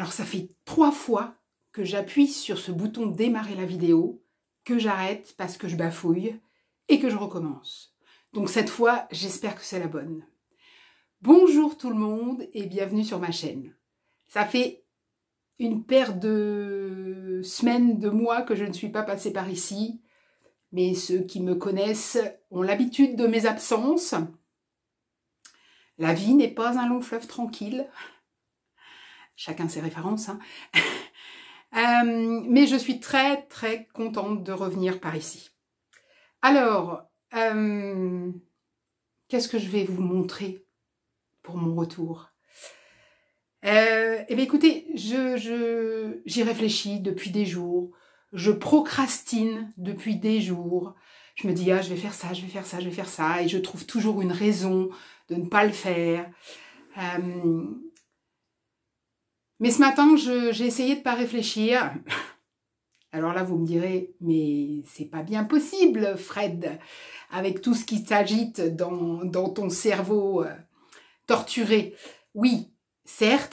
Alors ça fait 3 fois que j'appuie sur ce bouton démarrer la vidéo, que j'arrête parce que je bafouille et que je recommence. Donc cette fois, j'espère que c'est la bonne. Bonjour tout le monde et bienvenue sur ma chaîne. Ça fait une paire de semaines, de mois que je ne suis pas passée par ici. Mais ceux qui me connaissent ont l'habitude de mes absences. La vie n'est pas un long fleuve tranquille. Chacun ses références, hein. Mais je suis très très contente de revenir par ici. Alors, qu'est-ce que je vais vous montrer pour mon retour? Eh bien écoutez, j'y réfléchis depuis des jours. Je procrastine depuis des jours. Je me dis, ah, je vais faire ça, je vais faire ça, je vais faire ça. Et je trouve toujours une raison de ne pas le faire. Mais ce matin, j'ai essayé de ne pas réfléchir. Alors là, vous me direz, mais c'est pas bien possible, Fred, avec tout ce qui s'agite dans ton cerveau torturé. Oui, certes.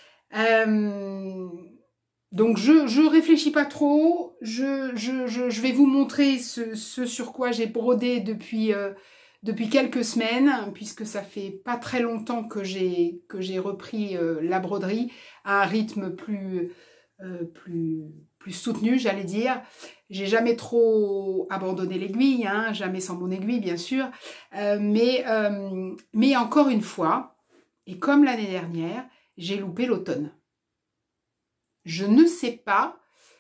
Donc je réfléchis pas trop. Je vais vous montrer ce sur quoi j'ai brodé depuis quelques semaines, puisque ça fait pas très longtemps que j'ai repris la broderie à un rythme plus soutenu, j'allais dire. J'ai jamais trop abandonné l'aiguille, hein, jamais sans mon aiguille, bien sûr. Mais encore une fois, et comme l'année dernière, j'ai loupé l'automne. Je ne sais pas,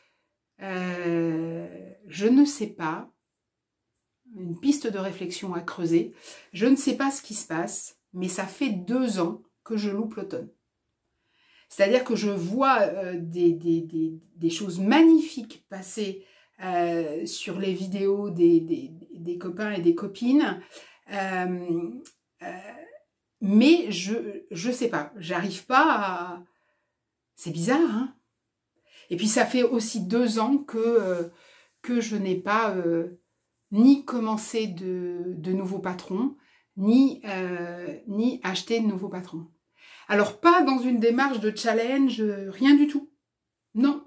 une piste de réflexion à creuser. Je ne sais pas ce qui se passe, mais ça fait 2 ans que je loupe l'automne. C'est-à-dire que je vois des choses magnifiques passer sur les vidéos des copains et des copines, mais je sais pas, j'arrive pas à... C'est bizarre, hein? Et puis ça fait aussi 2 ans que je n'ai pas ni commencé de nouveaux patrons, ni acheté de nouveaux patrons. Alors pas dans une démarche de challenge, rien du tout. Non.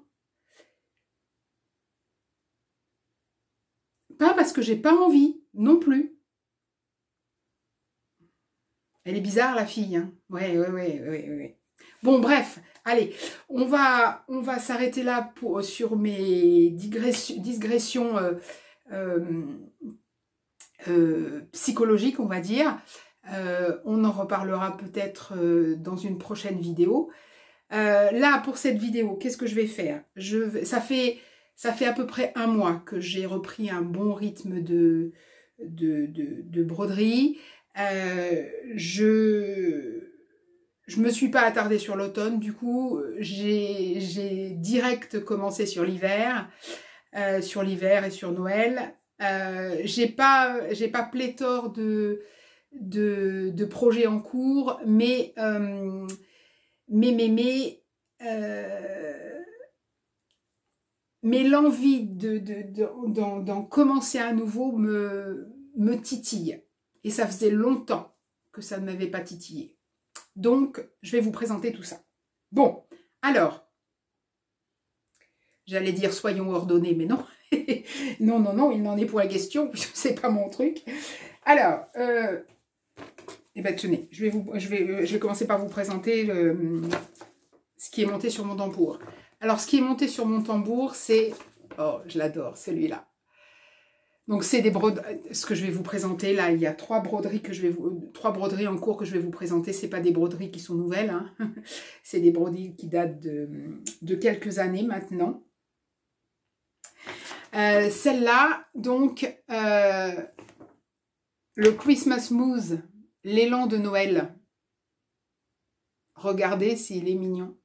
Pas parce que j'ai pas envie, non plus. Elle est bizarre la fille, hein. Ouais. Bon, bref, allez, on va s'arrêter là sur mes digressions psychologiques, on va dire. On en reparlera peut-être dans une prochaine vidéo. Là, pour cette vidéo, qu'est-ce que je vais faire? Ça fait à peu près 1 mois que j'ai repris un bon rythme de broderie. Je me suis pas attardée sur l'automne, du coup, j'ai direct commencé sur l'hiver et sur Noël. J'ai pas pléthore de projets en cours, mais l'envie d'en commencer à nouveau me titille. Et ça faisait longtemps que ça ne m'avait pas titillé. Donc, je vais vous présenter tout ça. Bon, alors, j'allais dire soyons ordonnés, mais non. non, il n'en est pour la question, puisque c'est pas mon truc. Alors, eh ben tenez, je vais commencer par vous présenter ce qui est monté sur mon tambour. Alors, ce qui est monté sur mon tambour, c'est... Oh, je l'adore, celui-là. Donc, c'est des broderies... Ce que je vais vous présenter, là, il y a 3 broderies en cours que je vais vous présenter. Ce n'est pas des broderies qui sont nouvelles, hein. C'est des broderies qui datent de quelques années maintenant. Celle-là, donc, le Christmas Mood, l'élan de Noël. Regardez s'il est mignon.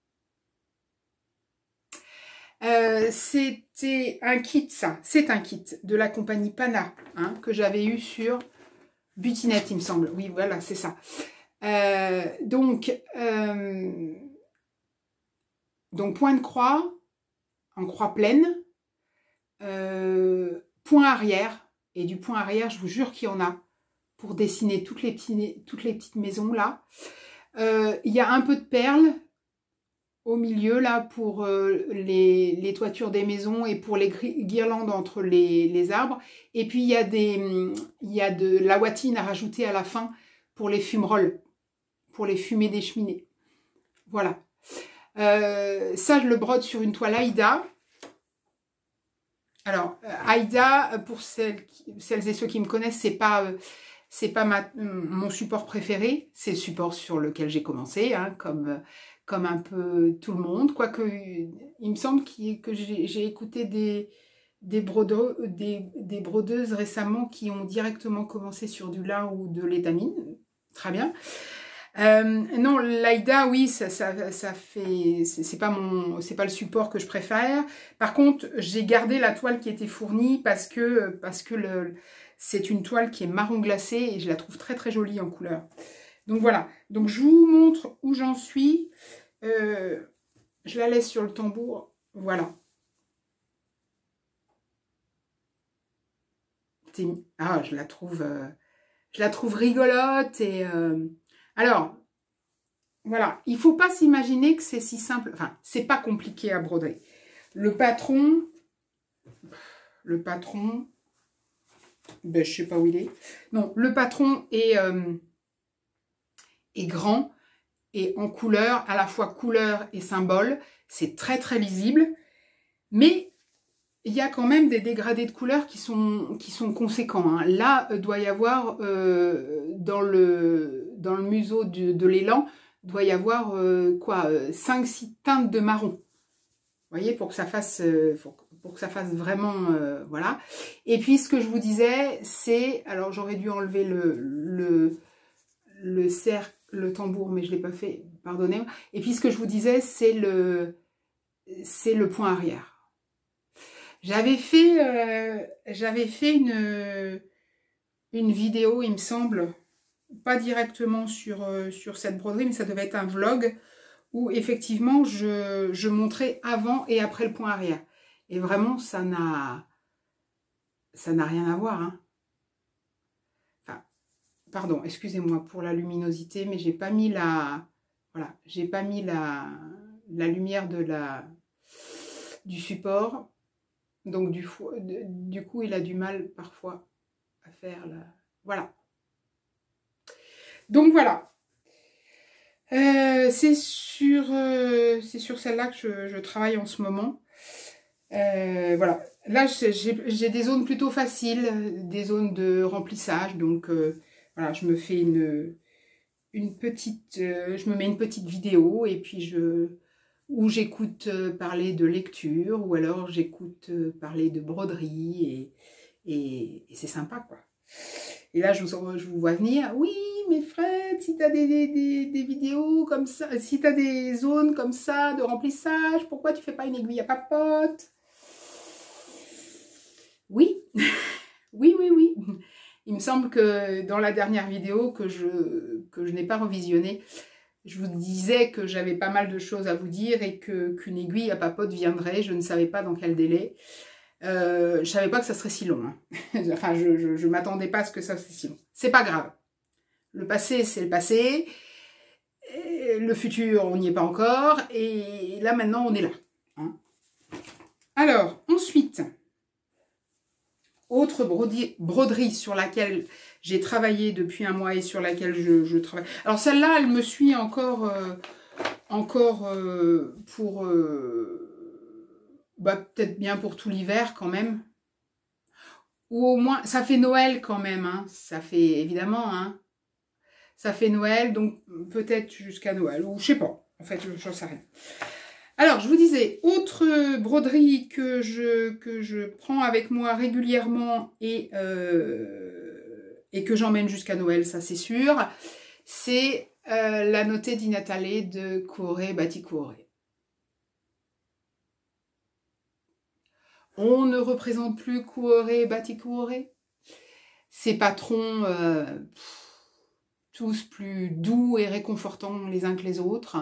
C'était un kit, ça. C'est un kit de la compagnie Pana, hein, que j'avais eu sur Butinette, il me semble. Oui, voilà, c'est ça. Donc, point de croix, en croix pleine, point arrière. Et du point arrière, je vous jure qu'il y en a pour dessiner toutes les petites maisons là. Il y a un peu de perles au milieu là pour les toitures des maisons et pour les guirlandes entre les arbres. Et puis il y a de la watine à rajouter à la fin pour les fumerolles, pour les fumées des cheminées. Voilà. Ça, je le brode sur une toile Aïda. Alors, Aïda, pour celles et ceux qui me connaissent, c'est pas mon support préféré. C'est le support sur lequel j'ai commencé, hein, comme un peu tout le monde. Quoique, il me semble que j'ai écouté des brodeuses récemment qui ont directement commencé sur du lin ou de l'étamine. Très bien. Non, l'Aïda, oui, ça fait, c'est pas le support que je préfère. Par contre, j'ai gardé la toile qui était fournie parce que c'est une toile qui est marron glacé et je la trouve très très jolie en couleur. Donc voilà. Donc je vous montre où j'en suis. Je la laisse sur le tambour. Voilà. Ah, je la trouve rigolote et alors, voilà, il ne faut pas s'imaginer que c'est si simple, enfin, c'est pas compliqué à broder. Le patron, ben, je sais pas où il est. Non, le patron est grand et en couleur, à la fois couleur et symbole. C'est très très lisible, mais il y a quand même des dégradés de couleurs qui sont conséquents, hein. Là, doit y avoir, dans le museau de l'élan, doit y avoir, 5-6 teintes de marron. Vous voyez, pour que ça fasse vraiment, voilà. Et puis, ce que je vous disais, c'est, alors j'aurais dû enlever le tambour, mais je ne l'ai pas fait, pardonnez-moi. Et puis, ce que je vous disais, c'est le point arrière. J'avais fait une vidéo, il me semble, pas directement sur cette broderie, mais ça devait être un vlog, où effectivement je montrais avant et après le point arrière. Et vraiment, ça n'a rien à voir, hein. Enfin, pardon, excusez-moi pour la luminosité, mais j'ai pas mis voilà, j'ai pas mis la lumière du support. Donc, du coup, il a du mal parfois à faire la... Voilà. Donc, voilà. C'est sur celle-là que je travaille en ce moment. Voilà. Là, j'ai des zones plutôt faciles, des zones de remplissage. Donc, voilà, je me fais une petite... je me mets une petite vidéo et puis où j'écoute parler de lecture, ou alors j'écoute parler de broderie, et c'est sympa, quoi. Et là, je vous vois venir, oui, mais Fred, si tu as des vidéos comme ça, si tu as des zones comme ça de remplissage, pourquoi tu fais pas une aiguille à papote? Oui, oui, oui, oui. Il me semble que dans la dernière vidéo que je n'ai pas revisionnée, je vous disais que j'avais pas mal de choses à vous dire et qu'une aiguille à papote viendrait. Je ne savais pas dans quel délai. Je savais pas que ça serait si long, hein. Enfin, je m'attendais pas à ce que ça soit si long. C'est pas grave. Le passé, c'est le passé. Et le futur, on n'y est pas encore. Et là, maintenant, on est là, hein. Alors, ensuite, autre broderie sur laquelle j'ai travaillé depuis un mois et sur laquelle je travaille. Alors celle-là, elle me suit encore pour... peut-être bien pour tout l'hiver quand même. Ou au moins, ça fait Noël quand même, hein. Ça fait, évidemment, hein. Ça fait Noël, donc peut-être jusqu'à Noël, ou je sais pas. En fait, j'en sais rien. Alors, je vous disais, autre broderie que je prends avec moi régulièrement et que j'emmène jusqu'à Noël, ça c'est sûr, c'est la Notée di Natale de Cuore Batik Cuore. On ne représente plus Cuore Batik Cuore. Ces patrons, tous plus doux et réconfortants les uns que les autres.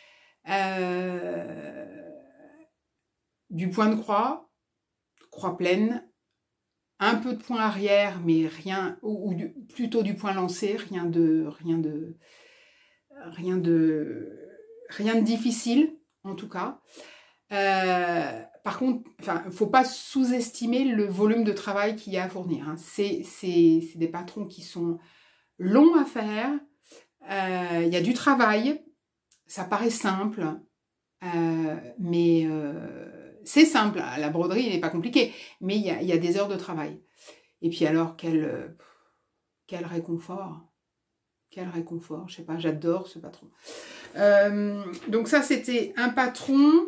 Du point de croix pleine, un peu de point arrière, mais rien, plutôt du point lancé, rien de difficile. en tout cas. Par contre, enfin, faut pas sous-estimer le volume de travail qu'il y a à fournir. Hein. C'est des patrons qui sont longs à faire. Il y a du travail. Ça paraît simple, mais c'est simple. La broderie n'est pas compliquée, mais il y a des heures de travail. Et puis alors, quel réconfort. Quel réconfort. Je sais pas, j'adore ce patron. Donc ça, c'était un patron.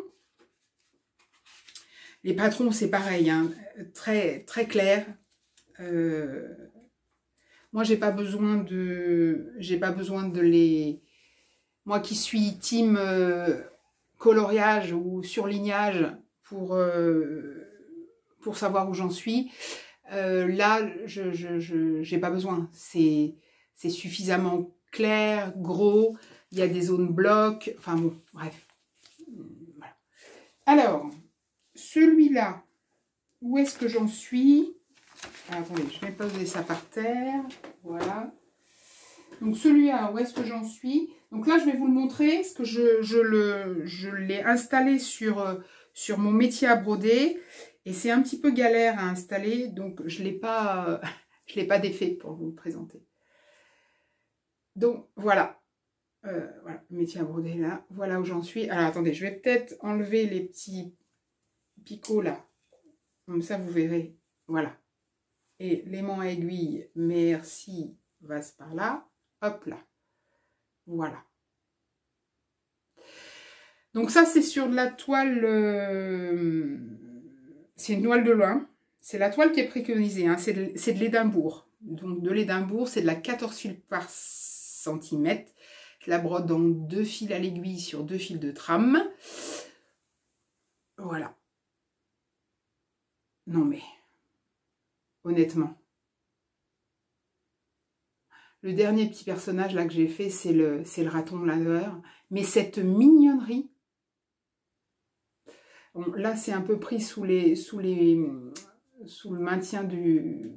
Les patrons, c'est pareil, hein, très, très clair. Moi, j'ai pas besoin de les... Moi qui suis team coloriage ou surlignage pour savoir où j'en suis, là, j'ai pas besoin. C'est suffisamment clair, gros, il y a des zones blocs, enfin bon, bref. Voilà. Alors, celui-là, où est-ce que j'en suis? Attendez, je vais poser ça par terre. Voilà. Donc celui-là, où est-ce que j'en suis? Donc là, je vais vous le montrer, parce que je l'ai installé sur mon métier à broder. Et c'est un petit peu galère à installer, donc je l'ai pas défait pour vous le présenter. Donc voilà. Voilà, le métier à broder là. Voilà où j'en suis. Alors attendez, je vais peut-être enlever les petits picots là. Comme ça, vous verrez. Voilà. Et l'aimant à aiguille, merci, passe par là. Hop là. Voilà. Donc ça, c'est sur de la toile... c'est une toile de lin. C'est la toile qui est préconisée. Hein. C'est de l'Édimbourg. Donc de l'Édimbourg, c'est de la 14 fils par centimètre. Je la brode en 2 fils à l'aiguille sur 2 fils de trame. Voilà. Non mais... Honnêtement. Le dernier petit personnage là que j'ai fait, c'est le raton laveur. Mais cette mignonnerie, bon, là c'est un peu pris sous le maintien du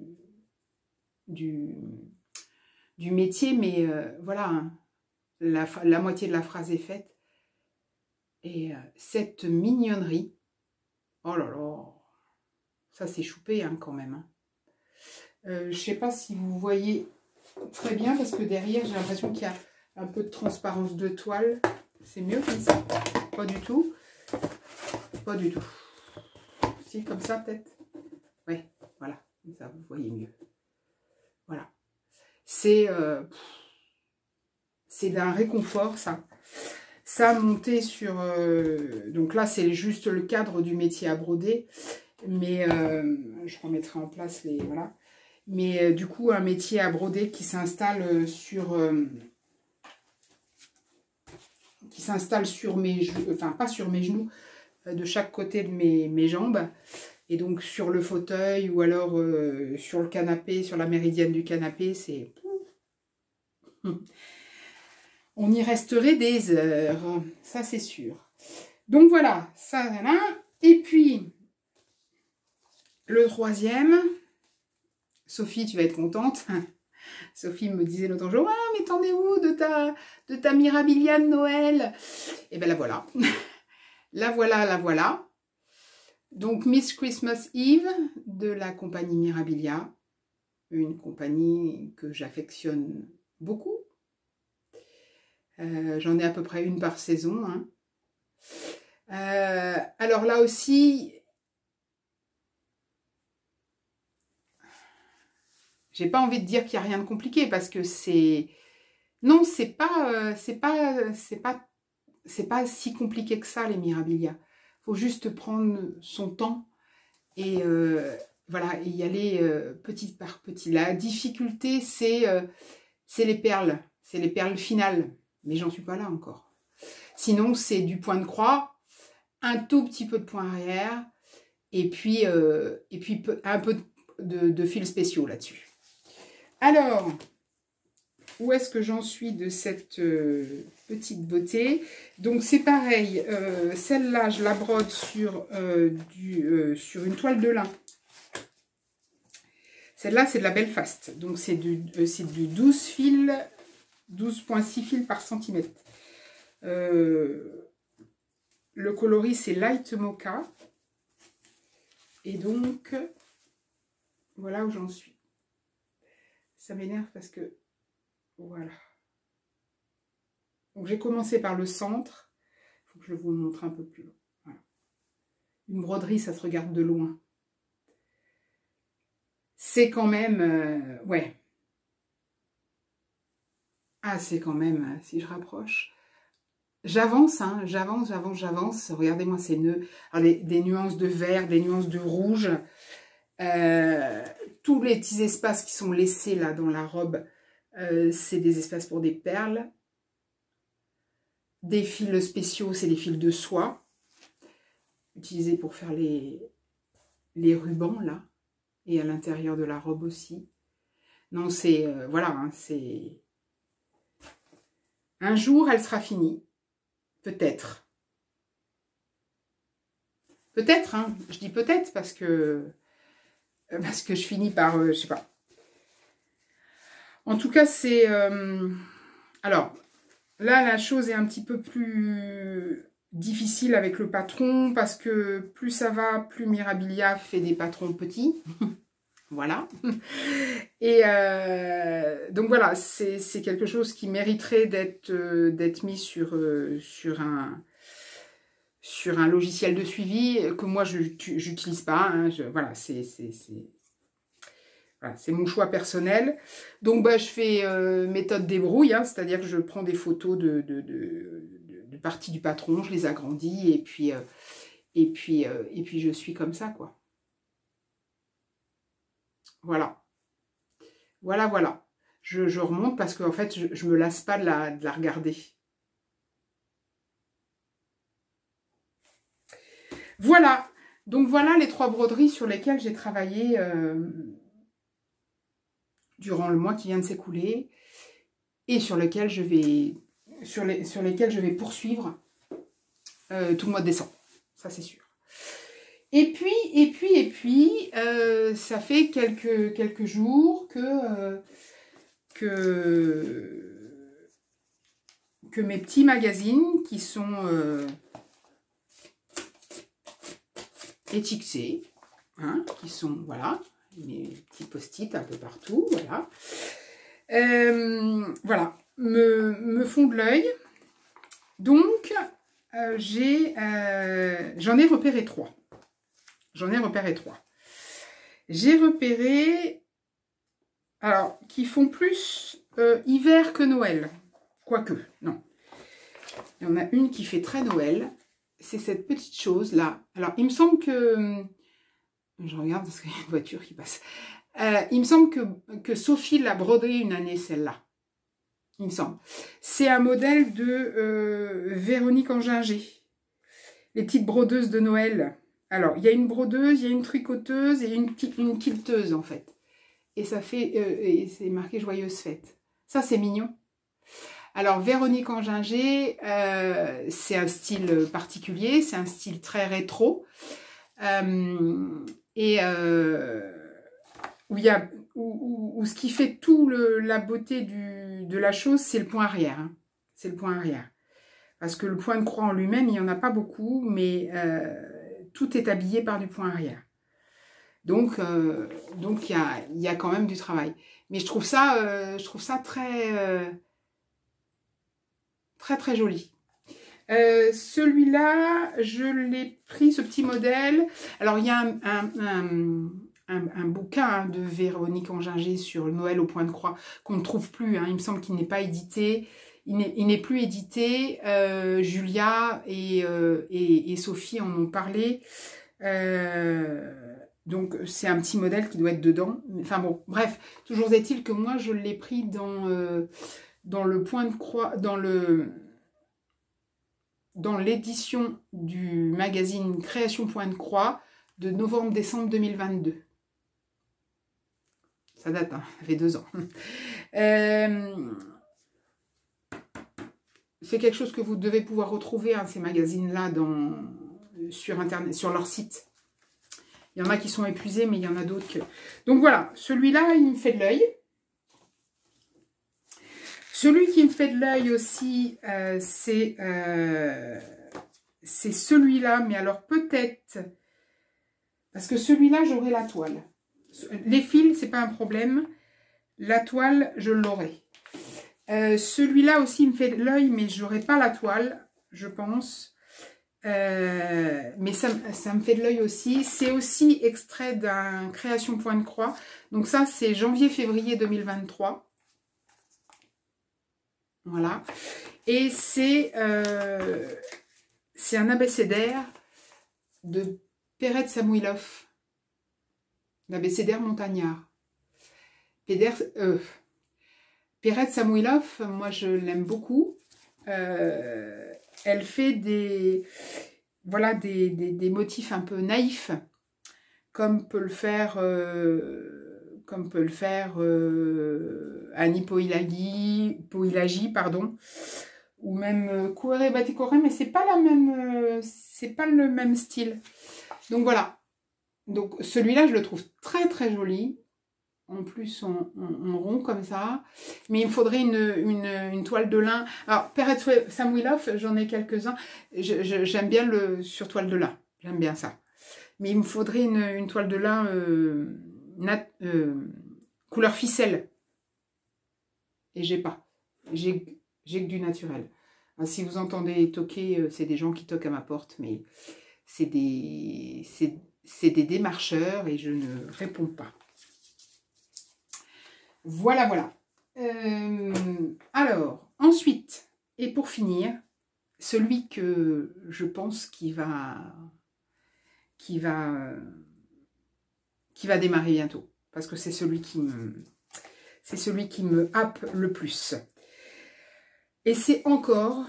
métier, mais voilà, hein, la moitié de la phrase est faite. Et cette mignonnerie, oh là là, ça c'est choupé hein, quand même. Hein. Je sais pas si vous voyez très bien parce que derrière j'ai l'impression qu'il y a un peu de transparence de toile. C'est mieux comme ça? Pas du tout. Pas du tout. Si, comme ça peut-être. Ouais, voilà. Comme ça vous voyez mieux. Voilà. C'est d'un réconfort ça. Ça monté sur... donc là c'est juste le cadre du métier à broder. Mais je remettrai en place les... Voilà. Mais du coup, un métier à broder qui s'installe sur mes genoux, enfin pas sur mes genoux, de chaque côté de mes jambes. Et donc sur le fauteuil ou alors sur le canapé, sur la méridienne du canapé, c'est... On y resterait des heures, ça c'est sûr. Donc voilà, ça, voilà. Et puis, le troisième... Sophie, tu vas être contente. Sophie me disait l'autre jour, ah, mais t'en es où de ta Mirabilia de Noël? Et bien la voilà. La voilà, la voilà. Donc Miss Christmas Eve de la compagnie Mirabilia. Une compagnie que j'affectionne beaucoup. J'en ai à peu près une par saison. Hein. Alors là aussi... J'ai pas envie de dire qu'il n'y a rien de compliqué parce que c'est... Non, c'est pas si compliqué que ça, les Mirabilia. Il faut juste prendre son temps et voilà, et y aller petit par petit. La difficulté, c'est les perles. C'est les perles finales. Mais j'en suis pas là encore. Sinon, c'est du point de croix, un tout petit peu de point arrière et puis un peu de fils spéciaux là-dessus. Alors, où est-ce que j'en suis de cette petite beauté? Donc c'est pareil, celle-là je la brode sur une toile de lin. Celle-là c'est de la Belfast, donc c'est du 12 fils, 12,6 fils par centimètre. Le coloris, c'est Light Mocha. Et donc, voilà où j'en suis. Ça m'énerve parce que, voilà. Donc, j'ai commencé par le centre. Il faut que je vous le montre un peu plus loin. Voilà. Une broderie, ça se regarde de loin. C'est quand même, ouais. Ah, c'est quand même, si je rapproche. J'avance, hein, j'avance. Regardez-moi ces nœuds. Alors, des nuances de vert, des nuances de rouge. Tous les petits espaces qui sont laissés là dans la robe, c'est des espaces pour des perles. Des fils spéciaux, c'est des fils de soie. Utilisés pour faire les rubans là. Et à l'intérieur de la robe aussi. Non, c'est... voilà, hein, c'est... Un jour, elle sera finie. Peut-être. Peut-être, hein. Je dis peut-être parce que je finis par... je sais pas. En tout cas, c'est... alors, là, la chose est un petit peu plus difficile avec le patron parce que plus ça va, plus Mirabilia fait des patrons petits. Voilà. Et donc voilà, c'est quelque chose qui mériterait d'être mis sur un logiciel de suivi que moi je n'utilise pas. Hein, voilà, c'est mon choix personnel. Donc bah, je fais méthode débrouille, hein, c'est-à-dire que je prends des photos de parties du patron, je les agrandis et puis je suis comme ça, quoi. Voilà. Voilà. Je remonte parce qu'en fait, je me lasse pas de la regarder. Voilà. Donc voilà les 3 broderies sur lesquelles j'ai travaillé durant le mois qui vient de s'écouler et sur lesquelles je vais poursuivre tout le mois de décembre. Ça, c'est sûr. Et puis, ça fait quelques jours que mes petits magazines qui sont étiquetés, hein, qui sont, voilà, mes petits post-it un peu partout, voilà. Voilà, me font de l'œil. Donc, j'en ai repéré 3. J'ai repéré, alors, qui font plus hiver que Noël. Quoique, non. Il y en a une qui fait très Noël. C'est cette petite chose-là. Alors, il me semble que... Je regarde parce qu'il y a une voiture qui passe. Il me semble que Sophie l'a brodée une année, celle-là. Il me semble. C'est un modèle de Véronique Anginger. Les petites brodeuses de Noël. Alors, il y a une brodeuse, il y a une tricoteuse et une quilteuse, en fait. Et ça fait... et c'est marqué « Joyeuse fête ». Ça, c'est mignon. Alors, Véronique Anginger, c'est un style particulier. C'est un style très rétro. Où ce qui fait tout la beauté de la chose, c'est le point arrière. Hein. C'est le point arrière. Parce que le point de croix en lui-même, il n'y en a pas beaucoup, mais tout est habillé par du point arrière. Donc il y a quand même du travail. Mais je trouve ça très, très joli. Celui-là, je l'ai pris, ce petit modèle. Alors, il y a un bouquin de Véronique Anginger sur Noël au point de croix qu'on ne trouve plus. Hein. Il me semble qu'il n'est pas édité. Il n'est plus édité. Julia et Sophie en ont parlé. Donc, c'est un petit modèle qui doit être dedans. Enfin bon, bref. Toujours est-il que moi, je l'ai pris dans le point de croix, dans l'édition du magazine Création Point de Croix de novembre-décembre 2022. Ça date, hein, ça fait 2 ans. C'est quelque chose que vous devez pouvoir retrouver, hein, ces magazines-là, sur Internet, sur leur site. Il y en a qui sont épuisés, mais il y en a d'autres que... Donc voilà, celui-là, il me fait de l'œil. Celui qui me fait de l'œil aussi, c'est c'est celui-là, mais alors peut-être, parce que celui-là, j'aurai la toile. Les fils, c'est pas un problème. La toile, je l'aurai. Celui-là aussi, il me fait l'œil, mais je n'aurai pas la toile, je pense. Mais ça me fait de l'œil aussi. C'est aussi extrait d'un Création Point de Croix. Donc ça, c'est janvier-février 2023. Voilà. Et c'est un abécédaire de Perrette Samoilov. L'abécédaire montagnard. Perrette Samoilov, moi je l'aime beaucoup. Elle fait des motifs un peu naïfs, comme peut le faire Annie Poilagi, pardon, ou même Kouere Batikore, mais c'est pas le même style. Donc voilà. Donc celui-là, je le trouve très très joli. En plus, en rond comme ça. Mais il me faudrait une toile de lin. Alors, Perrette Samoilov, j'en ai quelques-uns. J'aime bien le sur toile de lin. J'aime bien ça. Mais il me faudrait une toile de lin couleur ficelle. Et j'ai pas. J'ai que du naturel. Alors, si vous entendez toquer, c'est des gens qui toquent à ma porte. Mais c'est des démarcheurs et je ne réponds pas. Voilà, voilà. Alors, ensuite, et pour finir, celui que je pense qui va démarrer bientôt. Parce que c'est celui qui me happe le plus. Et c'est encore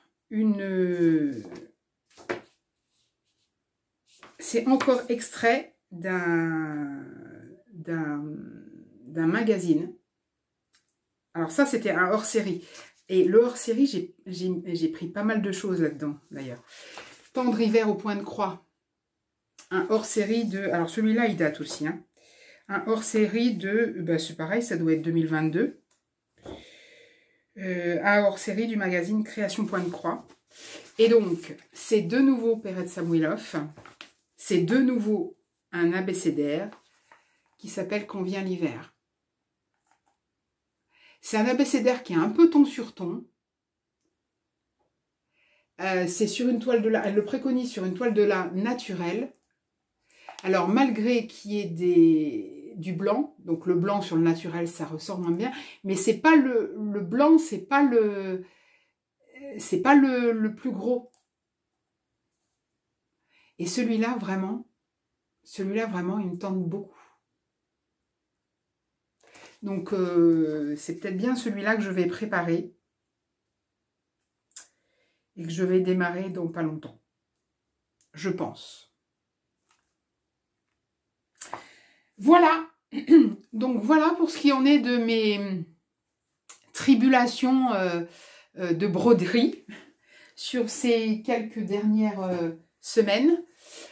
c'est encore extrait d'un magazine. Alors ça, c'était un hors-série. Et le hors-série, j'ai pris pas mal de choses là-dedans, d'ailleurs. Tendre hiver au point de croix. Un hors-série de... Alors celui-là, il date aussi. Hein. Un hors-série de... c'est pareil, ça doit être 2022. Un hors-série du magazine Création Point de Croix. Et donc, c'est de nouveau Perrette Samoilov. C'est de nouveau un abécédaire qui s'appelle Quand vient l'hiver. C'est un abécédaire qui est un peu ton sur ton. C'est sur une toile de lin, elle le préconise sur une toile de lin naturelle. Alors malgré qu'il y ait du blanc, donc le blanc sur le naturel ça ressort moins bien, mais c'est pas le blanc, c'est pas le plus gros. Et celui-là vraiment, il me tente beaucoup. Donc, c'est peut-être bien celui-là que je vais préparer et que je vais démarrer dans pas longtemps. Je pense. Voilà. Donc, voilà pour ce qui en est de mes tribulations de broderie sur ces quelques dernières semaines.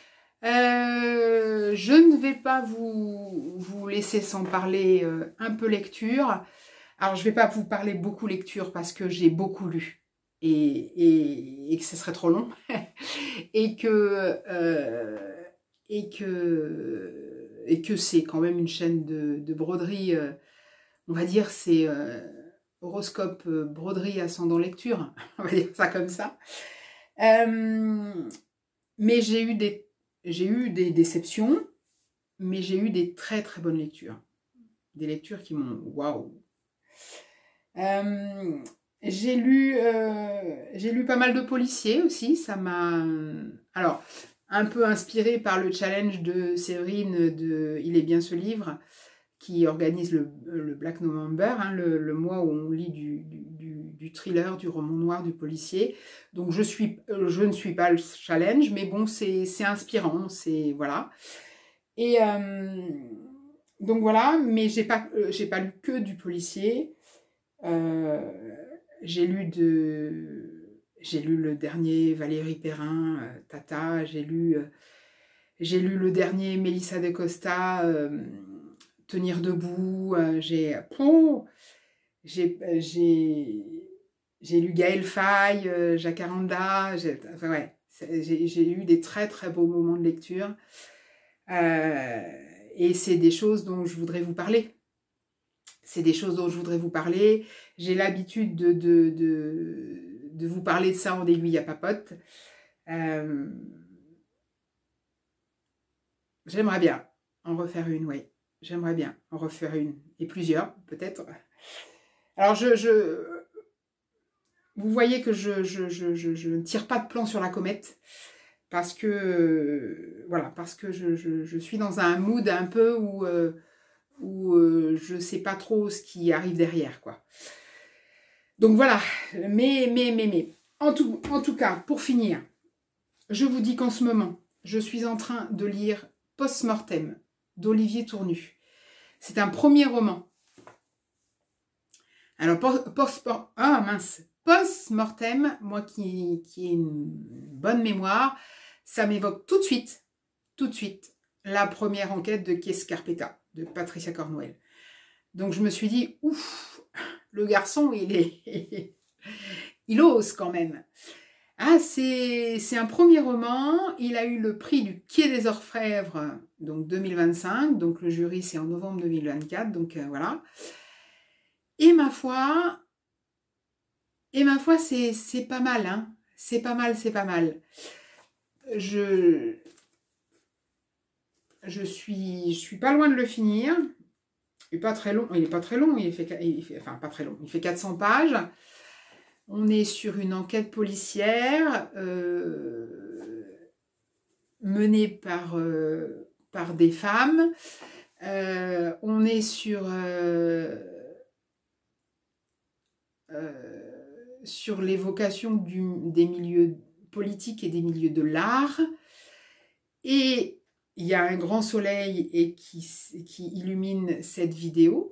Je ne vais pas vous laisser sans parler un peu lecture. Alors, je ne vais pas vous parler beaucoup lecture parce que j'ai beaucoup lu et que ce serait trop long et que c'est quand même une chaîne de broderie, on va dire c'est horoscope broderie ascendant lecture, on va dire ça comme ça. Mais j'ai eu des déceptions, mais j'ai eu des très très bonnes lectures. Des lectures qui m'ont... Waouh. J'ai lu pas mal de policiers aussi. Ça m'a... Alors, un peu inspiré par le challenge de Séverine de Il est bien ce livre, qui organise le Black November, hein, le mois où on lit du thriller, du roman noir, du policier. Donc je ne suis pas le challenge, mais bon, c'est inspirant, c'est voilà. Et donc voilà, mais j'ai pas lu que du policier. J'ai lu le dernier Valérie Perrin, Tata. J'ai lu le dernier Mélissa de Costa, Tenir debout. J'ai lu Gaël Faye, Jacaranda. Enfin, ouais, J'ai eu des très très beaux moments de lecture. Et c'est des choses dont je voudrais vous parler. C'est des choses dont je voudrais vous parler. J'ai l'habitude de vous parler de ça en aiguille à papote. J'aimerais bien en refaire une, oui. J'aimerais bien en refaire une. Et plusieurs, peut-être. Alors, vous voyez que je ne tire pas de plan sur la comète. Parce que, voilà, parce que je suis dans un mood un peu où je ne sais pas trop ce qui arrive derrière, quoi. Donc voilà, mais. En tout cas, pour finir, je vous dis qu'en ce moment, je suis en train de lire Post-Mortem d'Olivier Tournu. C'est un premier roman. Alors, Post-Mortem, moi qui ai une bonne mémoire, ça m'évoque tout de suite, la première enquête de Chies Scarpetta, de Patricia Cornwell. Donc je me suis dit, ouf, le garçon, il ose quand même. Ah, c'est un premier roman, il a eu le prix du Quai des Orfèvres, donc 2025, donc le jury c'est en novembre 2024, donc voilà. Et ma foi, c'est pas mal, hein. C'est pas mal. Je suis pas loin de le finir. Il est pas très long, il fait 400 pages. On est sur une enquête policière menée par des femmes. On est sur l'évocation des milieux politiques et des milieux de l'art. Et il y a un grand soleil et qui illumine cette vidéo.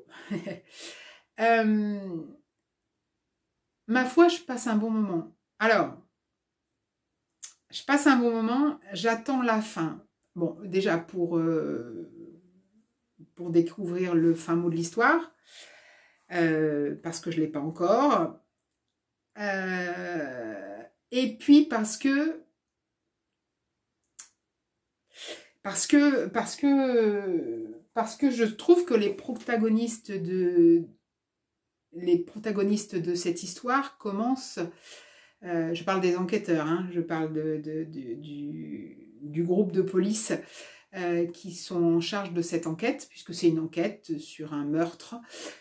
Ma foi, je passe un bon moment. Alors, je passe un bon moment, j'attends la fin. Bon, déjà pour découvrir le fin mot de l'histoire, parce que je ne l'ai pas encore. Et puis parce que je trouve que les protagonistes de cette histoire commencent, je parle des enquêteurs, hein, je parle du groupe de police qui sont en charge de cette enquête, puisque c'est une enquête sur un meurtre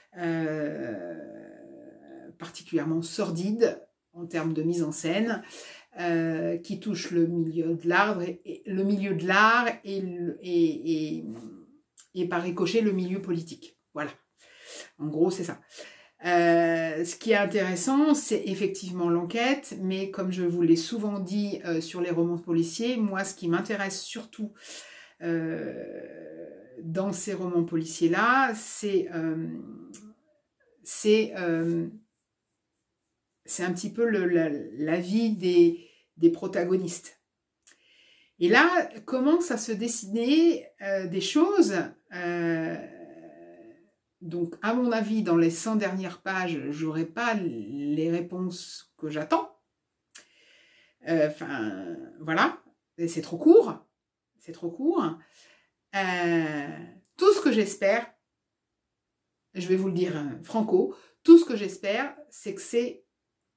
particulièrement sordide en termes de mise en scène, qui touche le milieu de l'art et par ricochet le milieu politique. Voilà, en gros c'est ça. Ce qui est intéressant, c'est effectivement l'enquête, mais comme je vous l'ai souvent dit sur les romans policiers, moi ce qui m'intéresse surtout dans ces romans policiers-là, c'est un petit peu la vie des protagonistes. Et là, commence à se dessiner des choses. Donc, à mon avis, dans les 100 dernières pages, je n'aurai pas les réponses que j'attends. Enfin, voilà. Et c'est trop court. C'est trop court. Tout ce que j'espère, je vais vous le dire franco, tout ce que j'espère, c'est que c'est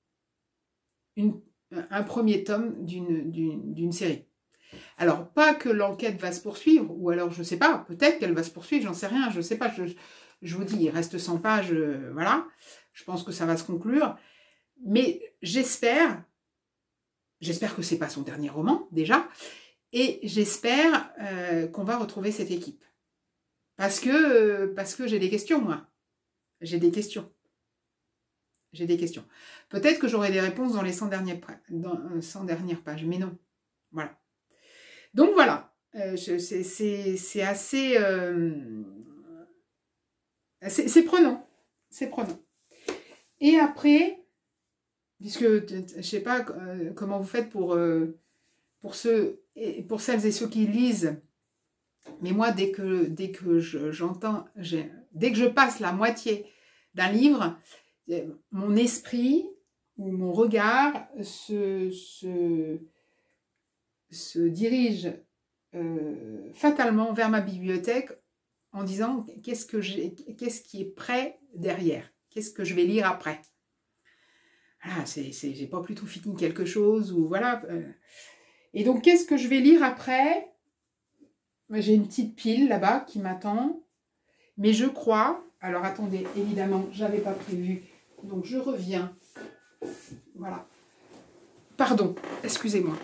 un premier tome d'une série. Alors, pas que l'enquête va se poursuivre, ou alors, je ne sais pas, peut-être qu'elle va se poursuivre, j'en sais rien, je ne sais pas, je vous dis, il reste 100 pages, voilà, je pense que ça va se conclure, mais j'espère que ce n'est pas son dernier roman, déjà, et j'espère qu'on va retrouver cette équipe. Parce que j'ai des questions, moi. J'ai des questions. Peut-être que j'aurai des réponses dans les 100 dernières pages, mais non. Voilà. Donc voilà, c'est assez... c'est prenant. C'est prenant. Et après, puisque je ne sais pas comment vous faites pour celles et ceux qui lisent, mais moi, dès que je passe la moitié d'un livre, mon esprit ou mon regard se dirige fatalement vers ma bibliothèque en disant qu'est-ce qui est prêt derrière, qu'est-ce que je vais lire après. Voilà, j'ai pas plutôt fini quelque chose ou voilà. Et donc qu'est-ce que je vais lire après? J'ai une petite pile là-bas qui m'attend, mais je crois. Alors attendez, évidemment, j'avais pas prévu, donc je reviens. Voilà. Pardon, excusez-moi.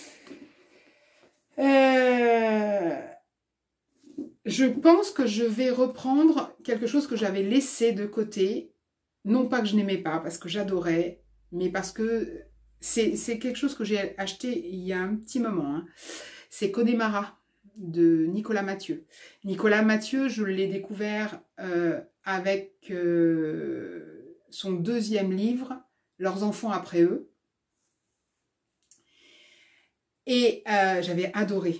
Je pense que je vais reprendre quelque chose que j'avais laissé de côté. Non pas que je n'aimais pas, parce que j'adorais, mais parce que c'est quelque chose que j'ai acheté il y a un petit moment. Hein. C'est Connemara de Nicolas Mathieu. Nicolas Mathieu, je l'ai découvert avec son deuxième livre, Leurs enfants après eux. Et j'avais adoré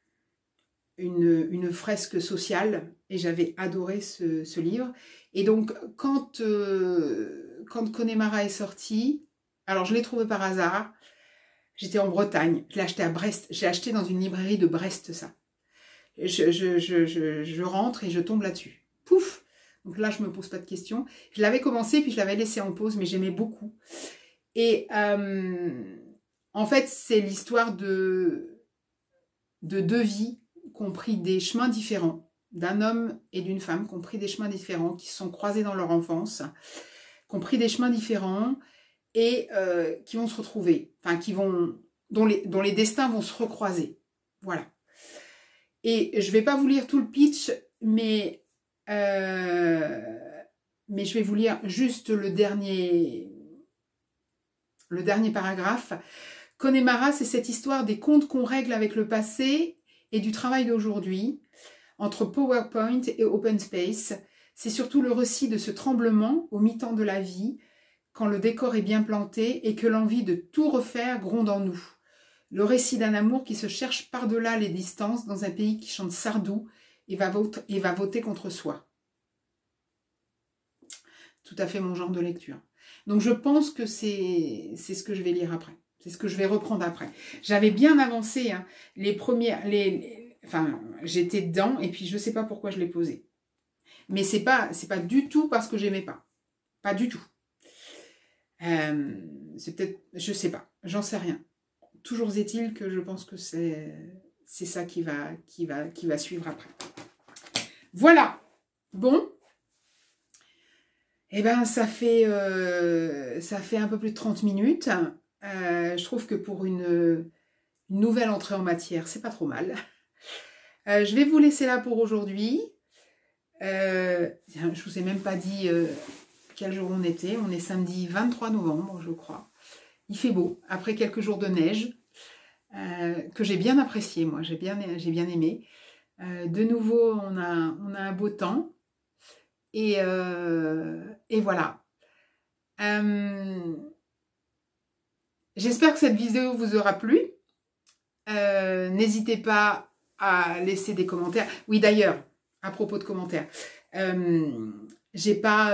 une fresque sociale et j'avais adoré ce livre. Et donc, quand Connemara est sorti, alors je l'ai trouvé par hasard, j'étais en Bretagne, je l'ai acheté à Brest, j'ai acheté dans une librairie de Brest ça. Je rentre et je tombe là-dessus. Pouf! Donc là, je me pose pas de questions. Je l'avais commencé, puis je l'avais laissé en pause, mais j'aimais beaucoup. Et en fait, c'est l'histoire de deux vies qui ont pris des chemins différents, d'un homme et d'une femme qui ont pris des chemins différents, qui se sont croisés dans leur enfance, qui ont pris des chemins différents et qui vont se retrouver, enfin dont les destins vont se recroiser. Voilà. Et je ne vais pas vous lire tout le pitch, mais je vais vous lire juste le dernier paragraphe. Connemara, c'est cette histoire des comptes qu'on règle avec le passé et du travail d'aujourd'hui, entre PowerPoint et Open Space. C'est surtout le récit de ce tremblement au mi-temps de la vie, quand le décor est bien planté et que l'envie de tout refaire gronde en nous. Le récit d'un amour qui se cherche par-delà les distances dans un pays qui chante Sardou et va voter contre soi. Tout à fait mon genre de lecture. Donc je pense que c'est ce que je vais lire après. C'est ce que je vais reprendre après. J'avais bien avancé, hein, enfin, j'étais dedans et puis je ne sais pas pourquoi je l'ai posé. Mais c'est pas du tout parce que j'aimais pas. Pas du tout. C'est peut-être, je sais pas, j'en sais rien. Toujours est-il que je pense que c'est ça qui va suivre après. Voilà. Bon. Eh ben, ça fait un peu plus de 30 minutes. Je trouve que pour une nouvelle entrée en matière, c'est pas trop mal. Je vais vous laisser là pour aujourd'hui. Je vous ai même pas dit quel jour on était. On est samedi 23 novembre, je crois. Il fait beau, après quelques jours de neige, que j'ai bien apprécié, moi. J'ai bien aimé. De nouveau, on a un beau temps. Et voilà. J'espère que cette vidéo vous aura plu. N'hésitez pas à laisser des commentaires. Oui, d'ailleurs, à propos de commentaires, j'ai pas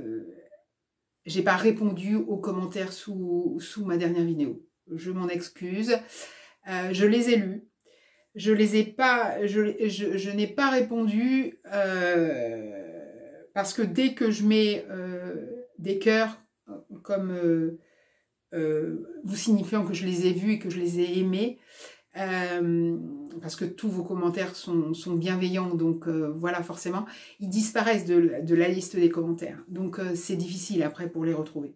répondu aux commentaires sous ma dernière vidéo. Je m'en excuse. Je les ai lus. Je n'ai pas répondu parce que dès que je mets des cœurs comme vous signifiant que je les ai vus et que je les ai aimés, parce que tous vos commentaires sont bienveillants, donc voilà, forcément, ils disparaissent de la liste des commentaires. Donc c'est difficile après pour les retrouver.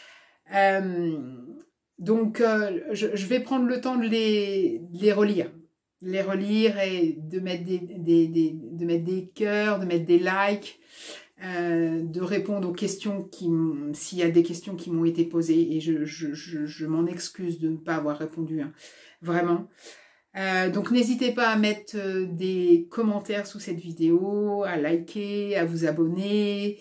Donc je vais prendre le temps de les relire. Et de mettre des cœurs, de mettre des likes, de répondre aux questions s'il y a des questions qui m'ont été posées, et je m'en excuse de ne pas avoir répondu, hein, vraiment. Donc n'hésitez pas à mettre des commentaires sous cette vidéo, à liker, à vous abonner.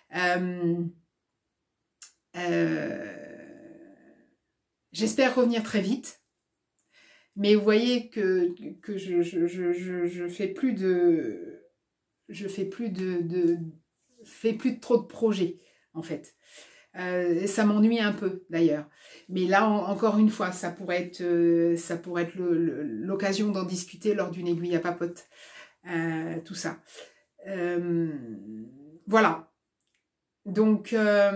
J'espère revenir très vite. Mais vous voyez que je fais plus de trop de projets, en fait. Ça m'ennuie un peu d'ailleurs. Mais là, encore une fois, ça pourrait être l'occasion d'en discuter lors d'une aiguille à papote. Tout ça. Voilà. Donc,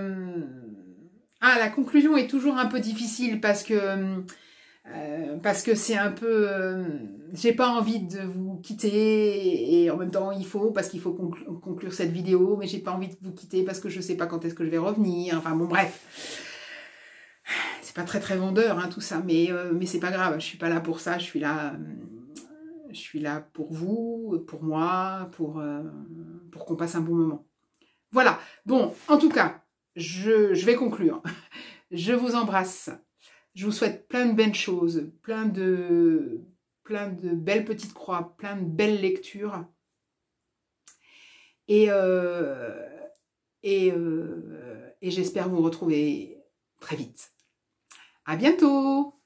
la conclusion est toujours un peu difficile parce que c'est un peu... j'ai pas envie de vous quitter et en même temps parce qu'il faut conclure cette vidéo, mais j'ai pas envie de vous quitter parce que je sais pas quand est-ce que je vais revenir. Enfin bon, bref. C'est pas très très vendeur hein, tout ça, mais c'est pas grave, je suis pas là pour ça, je suis là pour vous, pour moi, pour qu'on passe un bon moment. Voilà, bon, en tout cas, je vais conclure. Je vous embrasse. Je vous souhaite plein de belles choses, plein de belles petites croix, plein de belles lectures. Et j'espère vous retrouver très vite. À bientôt!